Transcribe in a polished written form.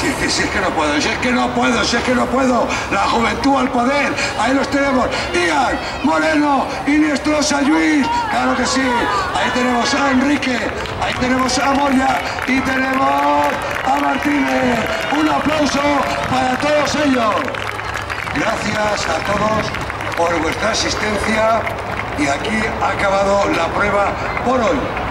Si es que no puedo, si es que no puedo, si es que no puedo. La juventud al poder, ahí los tenemos. Ian, Moreno, Iniestrosa, Lluís, claro que sí. Ahí tenemos a Enrique, ahí tenemos a Moya y tenemos a Martínez. Un aplauso para todos ellos. Gracias a todos por vuestra asistencia y aquí ha acabado la prueba por hoy.